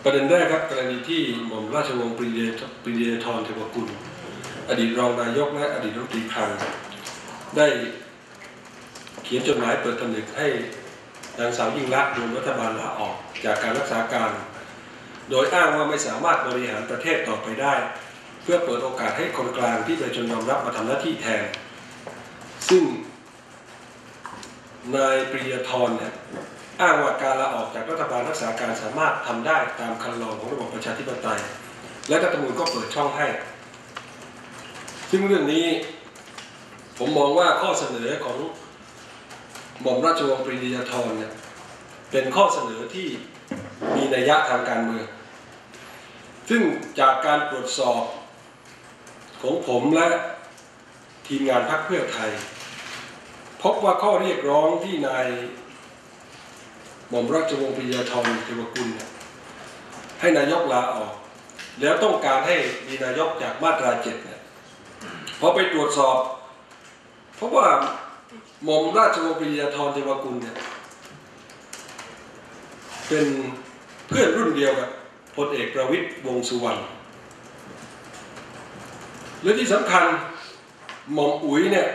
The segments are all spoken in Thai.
ประเด็นแรกครับกรณีที่หม่อมราชวงศ์ปรีดีธรเทวกุลอดีตรองนายกและอดีตรัฐมนตรีคลังได้เขียนจดหมายเปิดผนึกให้นางสาวยิ่งลักษณ์รวมรัฐบาลลาออกจากการรักษาการโดยอ้างว่าไม่สามารถบริหารประเทศต่อไปได้เพื่อเปิดโอกาสให้คนกลางที่ประชาชนยอมรับมาทำหน้าที่แทนซึ่งนายปรีดีธรเนี่ยอ้างว่าการลาออกจากรัฐบาลรักษาการสามารถทำได้ตามคันลองของระบบประชาธิปไตยและรัฐธรรมนูญก็เปิดช่องให้ซึ่งเรื่องนี้ผมมองว่าข้อเสนอของหม่อมราชวงศ์ปรีดีธรเนี่ยเป็นข้อเสนอที่มีนัยยะทางการเมืองซึ่งจากการตรวจสอบของผมและทีมงานพรรคเพื่อไทยพบว่าข้อเรียกร้องที่นายหม่อมราชวงศ์ปรีดีธรเทวกุลให้นายกลาออกแล้วต้องการให้มีนายกจากมาตรา 7เนี่ยพอไปตรวจสอบเพราะว่าหม่อมราชวงศ์ปรีดีธรเทวกุลเนี่ยเป็นเพื่อนรุ่นเดียวกับพลเอกประวิตรวงษ์สุวรรณและที่สำคัญหม่อมอุ๋ยเนี่ย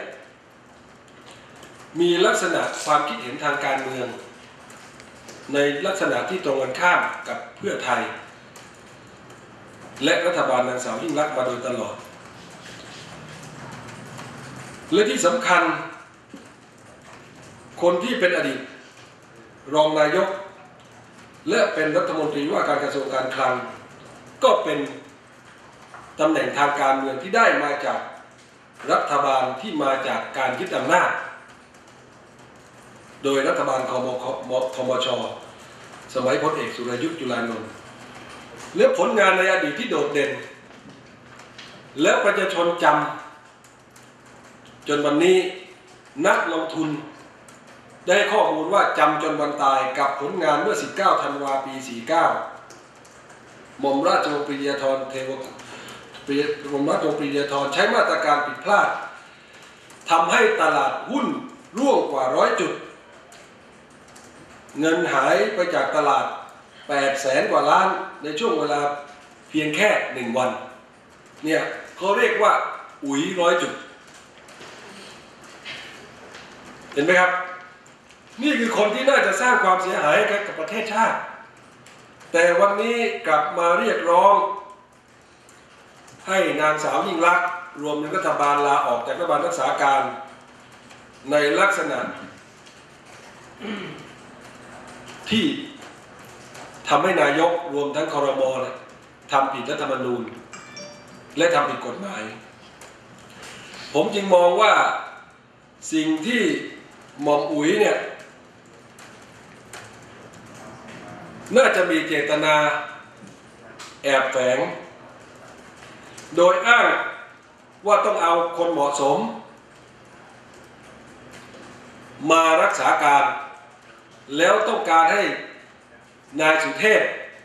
มีลักษณะความคิดเห็นทางการเมืองในลักษณะที่ตรงกันข้ามกับเพื่อไทยและรัฐบาลนางสาวยิ่งลักษณ์มาโดยตลอดและที่สำคัญคนที่เป็นอดีตรองนายกและเป็นรัฐมนตรีว่าการกระทรวงการคลังก็เป็นตำแหน่งทางการเมืองที่ได้มาจากรัฐบาลที่มาจากการยึดอำนาจโดยรัฐบาลคมช.สมัยพลเอกสุรยุทธ์จุลานนท์และผลงานในอดีตที่โดดเด่นและประชาชนจำจนวันนี้นักลงทุนได้ข้อมูลว่าจำจนวันตายกับผลงานเมื่อ 19 ธันวาคม ปี 49 หม่อมราชวงศ์ปรีดีธรหม่อมราชวงศ์ปรีดีธรใช้มาตรการผิดพลาดทำให้ตลาดหุ้นร่วงกว่า100 จุดเงินหายไปจากตลาด800,000 กว่าล้านในช่วงเวลาเพียงแค่1 วันเนี่ยเขาเรียกว่าอุ๋ย100 จุดเห็นไหมครับนี่คือคนที่น่าจะสร้างความเสียหายกับประเทศชาติแต่วันนี้กลับมาเรียกร้องให้นางสาวยิ่งลักษณ์รวมถึงรัฐบาลลาออกจากรัฐบาลรักษาการในลักษณะที่ทำให้นายกรวมทั้งครม.ทำผิดรัฐธรรมนูญและทำผิดกฎหมายผมจึงมองว่าสิ่งที่หม่อมอุ๋ยเนี่ยน่าจะมีเจตนาแอบแฝงโดยอ้างว่าต้องเอาคนเหมาะสมมารักษาการแล้วต้องการให้นายสุเทพ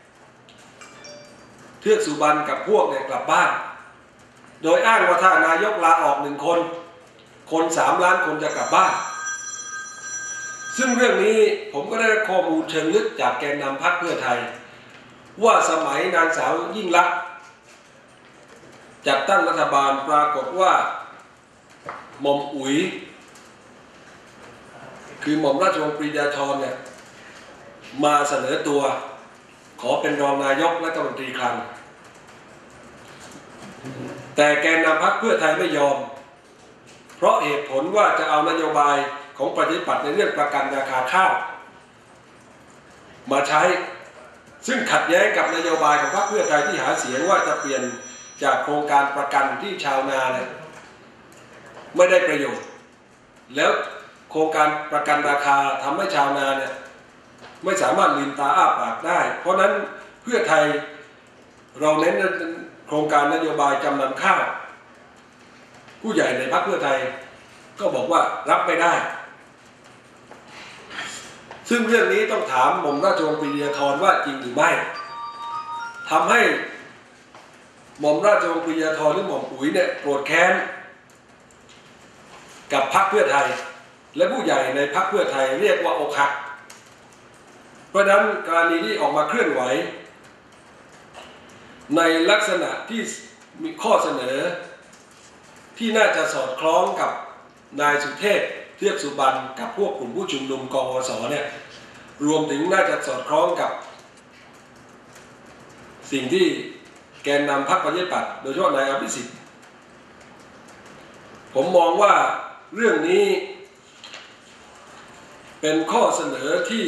เทือกสุบรรณกับพวกเนี่ยกลับบ้านโดยอ้างว่าถ้านายกลาออก1 คนคน3 ล้านคนจะกลับบ้านซึ่งเรื่องนี้ผมก็ได้ข้อมูลเชิงลึกจากแกนนำพรรคเพื่อไทยว่าสมัยนางสาวยิ่งลักษณ์จัดตั้งรัฐบาลปรากฏว่าหม่อมอุ๋ยคือหม่อมราชวงศ์ปรีดีธรเนี่ยมาเสนอตัวขอเป็นรองนายกและรัฐมนตรีคลังแต่แกนนำพรรคเพื่อไทยไม่ยอมเพราะเหตุผลว่าจะเอานโยบายของประชาธิปัตย์ในเรื่องประกันราคาข้าวมาใช้ซึ่งขัดแย้งกับนโยบายของพรรคเพื่อไทยที่หาเสียงว่าจะเปลี่ยนจากโครงการประกันที่ชาวนาเนี่ยไม่ได้ประโยชน์แล้วโครงการประกันราคาทำให้ชาวนาเนี่ยไม่สามารถลืมตาอ้าปากได้เพราะนั้นเพื่อไทยเราเน้นโครงการนโยบายจำนำข้าวผู้ใหญ่ในพรรคเพื่อไทยก็บอกว่ารับไม่ได้ซึ่งเรื่องนี้ต้องถามหม่อมราชวงศ์ปรีดีธรว่าจริงหรือไม่ทำให้หม่อมราชวงศ์ปรีดีธรหรือหม่อมอุ๋ยเนี่ยโกรธแค้นกับพรรคเพื่อไทยและผู้ใหญ่ในพรรคเพื่อไทยเรียกว่าอกหักเพราะนั้นการนี้ที่ออกมาเคลื่อนไหวในลักษณะที่มีข้อเสนอที่น่าจะสอดคล้องกับนายสุเทพเทือกสุบรรณกับพวกกลุ่มผู้ชุมนุมกวสเนี่ยรวมถึงน่าจะสอดคล้องกับสิ่งที่แกนนำพรรคประชาธิปัตย์โดยเฉพาะนายอภิสิทธิ์ผมมองว่าเรื่องนี้เป็นข้อเสนอที่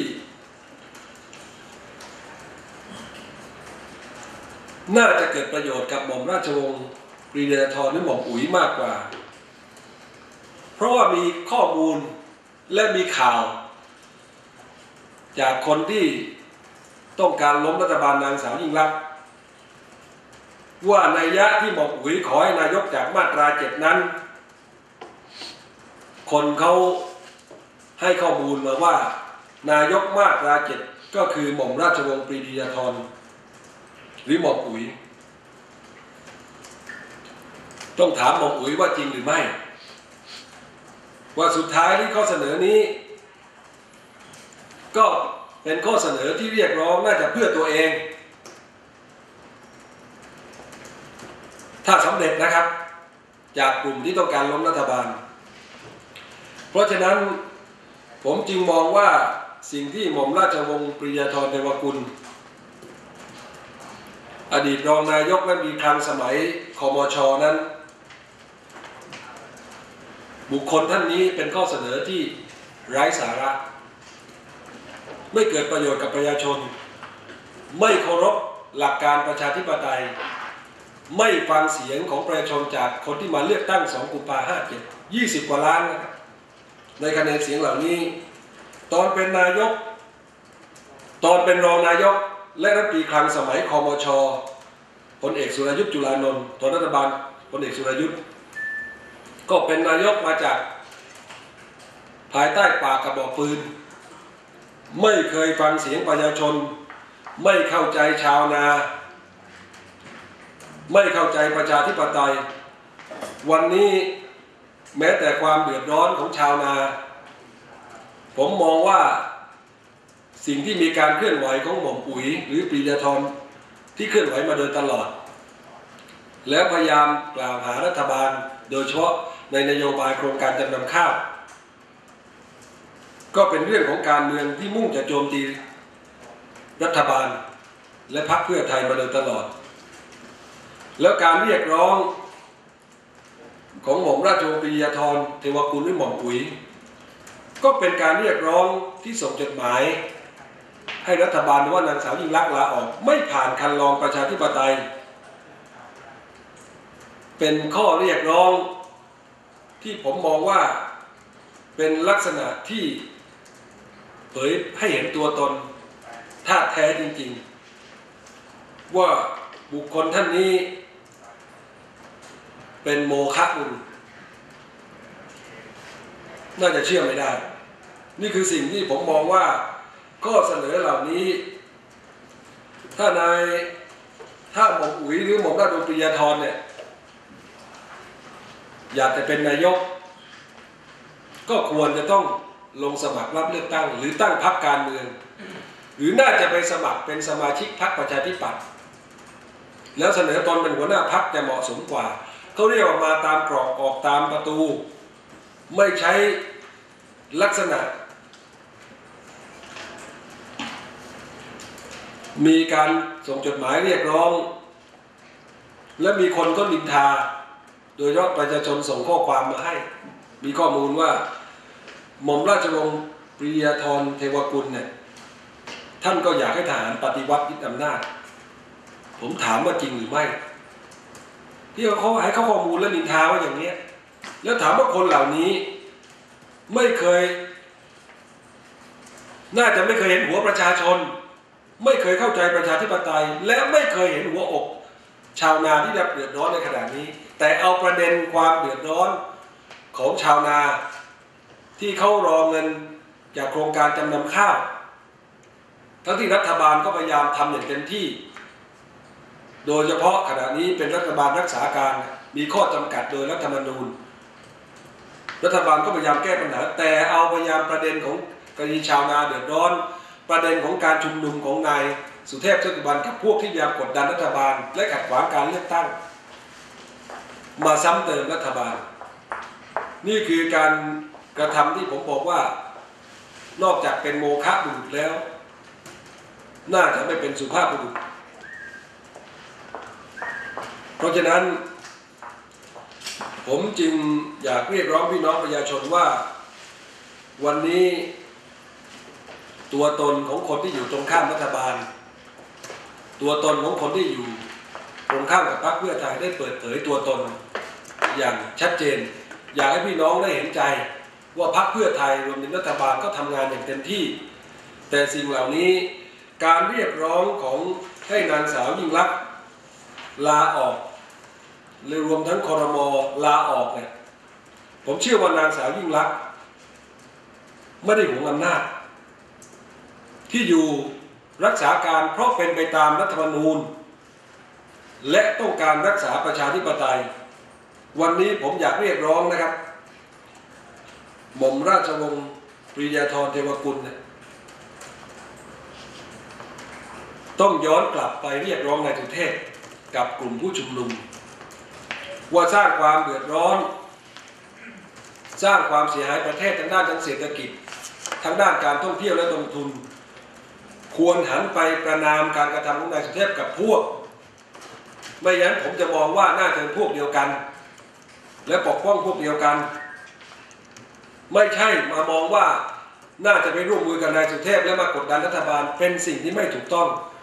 น่าจะเกิดประโยชน์กับหม่อมราชวงศ์ปรีดีธรหรือหม่อมอุ๋ยมากกว่าเพราะว่ามีข้อมูลและมีข่าวจากคนที่ต้องการล้มรัฐบาลนางสาวยิ่งลักษณ์ว่านัยยะที่หม่อมอุ๋ยขอให้นายกจากมาตรา 7นั้นคนเขาให้ข้อมูลมาว่านายกมาตรา 7ก็คือหม่อมราชวงศ์ปรีดีธรหรือหม่อมอุ๋ยต้องถามหม่อมอุ๋ยว่าจริงหรือไม่ว่าสุดท้ายที่ข้อเสนอนี้ก็เป็นข้อเสนอที่เรียกร้องน่าจะเพื่อตัวเองถ้าสำเร็จนะครับจากกลุ่มที่ต้องการล้มรัฐบาลเพราะฉะนั้นผมจึงมองว่าสิ่งที่หม่อมราชวงศ์ปรีดีธรเทวกุลอดีตรองนายกและมีครั้งสมัยคมช.นั้นบุคคลท่านนี้เป็นข้อเสนอที่ไร้สาระไม่เกิดประโยชน์กับประชาชนไม่เคารพหลักการประชาธิปไตยไม่ฟังเสียงของประชาชนจากคนที่มาเลือกตั้ง2 กุมภาพันธ์ 57 20 กว่าล้านนะครับในคะแนนเสียงเหล่านี้ตอนเป็นนายกตอนเป็นรองนายกและรัฐมนตรีคลังสมัยคมช.พลเอกสุรยุทธ์จุลานนท์ตอนรัฐบาลพลเอกสุรยุทธ์ก็เป็นนายกมาจากภายใต้ปากกระบอกปืนไม่เคยฟังเสียงประชาชนไม่เข้าใจชาวนาไม่เข้าใจประชาธิปไตยวันนี้แม้แต่ความเดือดร้อนของชาวนาผมมองว่าสิ่งที่มีการเคลื่อนไหวของหม่อมอุ๋ยหรือปรีดีธรที่เคลื่อนไหวมาโดยตลอดแล้วพยายามกล่าวหารัฐบาลโดยเฉพาะในนโยบายโครงการจำนำข้าวก็เป็นเรื่องของการเมืองที่มุ่งจะโจมตีรัฐบาลและพรรคเพื่อไทยมาโดยตลอดแล้วการเรียกร้องของหม่อมราชวงศ์ปรีดีธรเทวกุลหรือหม่อมอุ๋ยก็เป็นการเรียกร้องที่ส่งจดหมายให้รัฐบาลว่านางสาวยิ่งลักษณ์ลาออกไม่ผ่านคันลองประชาธิปไตยเป็นข้อเรียกร้องที่ผมมองว่าเป็นลักษณะที่เผยให้เห็นตัวตนท่าแท้จริงๆว่าบุคคลท่านนี้เป็นโมฆะบุญน่าจะเชื่อไม่ได้นี่คือสิ่งที่ผมมองว่าข้อเสนอเหล่านี้ถ้าหม่อมอุ๋ยหรือหม่อมราชวงศ์ปรีดีธรเนี่ยอยากจะเป็นนายกก็ควรจะต้องลงสมัครรับเลือกตั้งหรือตั้งพรรคการเมืองหรือน่าจะไปสมัครเป็นสมาชิกพรรคประชาธิปัตย์แล้วเสนอตนเป็นหัวหน้าพรรคจะเหมาะสมกว่าเขาเรียกว่ามาตามกรอกออกตามประตูไม่ใช้ลักษณะมีการส่งจดหมายเรียกร้องและมีคนก็นินทาโดยเฉพาะประชาชนส่งข้อความมาให้มีข้อมูลว่าหม่อมราชวงศ์ปรีดีธรเทวกุลเนี่ยท่านก็อยากให้ทหารปฏิวัติยึดอำนาจผมถามว่าจริงหรือไม่ที่เขาให้ข้อมูลและนินทาว่าอย่างนี้แล้วถามว่าคนเหล่านี้ไม่เคยน่าจะไม่เคยเห็นหัวประชาชนไม่เคยเข้าใจประชาธิปไตยและไม่เคยเห็นหัวอกชาวนาที่ได้เดือดร้อนในขณะนี้แต่เอาประเด็นความเดือดร้อนของชาวนาที่เขารอเงินจากโครงการจำนำข้าวทั้งที่รัฐบาลก็พยายามทำอย่างเต็มที่โดยเฉพาะขณะนี้เป็นรัฐบาลรักษาการมีข้อจำกัดโดยรัฐธรรมนูญรัฐบาลก็พยายามแก้ปัญหาแต่เอาพยายามประเด็นของกรณีชาวนาเดือดร้อนประเด็นของการชุมนุมของนายสุเทพเทือกสุบรรณกับพวกที่พยายามกดดันรัฐบาลและขัดขวางการเลือกตั้งมาซ้ำเติมรัฐบาลนี่คือการกระทำที่ผมบอกว่านอกจากเป็นโมฆะบุรุษแล้วน่าจะไม่เป็นสุภาพบุรุษเพราะฉะนั้นผมจึงอยากเรียกร้องพี่น้องประชาชนว่าวันนี้ตัวตนของคนที่อยู่ตรงข้ามรัฐบาลตัวตนของคนที่อยู่ตรงข้ามกับพรรคเพื่อไทยได้เปิดเผยตัวตนอย่างชัดเจนอยากให้พี่น้องได้เห็นใจว่าพรรคเพื่อไทยรวมถึงรัฐบาลก็ทำงานอย่างเต็มที่แต่สิ่งเหล่านี้การเรียกร้องของให้นางสาวยิ่งลักษณ์ลาออกหรือรวมทั้งครม.ลาออกเนี่ยผมเชื่อว่านางสาวยิ่งลักษณ์ไม่ได้หวงอำนาจที่อยู่รักษาการเพราะเป็นไปตามรัฐธรรมนูญและต้องการรักษาประชาธิปไตยวันนี้ผมอยากเรียกร้องนะครับหม่อมราชวงศ์ปรียาธรเทวกุลเนี่ยต้องย้อนกลับไปเรียกร้องนายสุเทพกับกลุ่มผู้ชุมนุมว่าสร้างความเดือดร้อนสร้างความเสียหายประเทศทางด้านเศรษฐกิจทางด้านการท่องเที่ยวและลงทุนควรหันไปประณามการกระทำของนายสุเทพกับพวกไม่อย่างนั้นผมจะมองว่าน่าจะเป็นพวกเดียวกันและปกป้องพวกเดียวกันไม่ใช่มามองว่าน่าจะไปร่วมมือกับนายสุเทพและมากดดันรัฐบาลเป็นสิ่งที่ไม่ถูกต้อง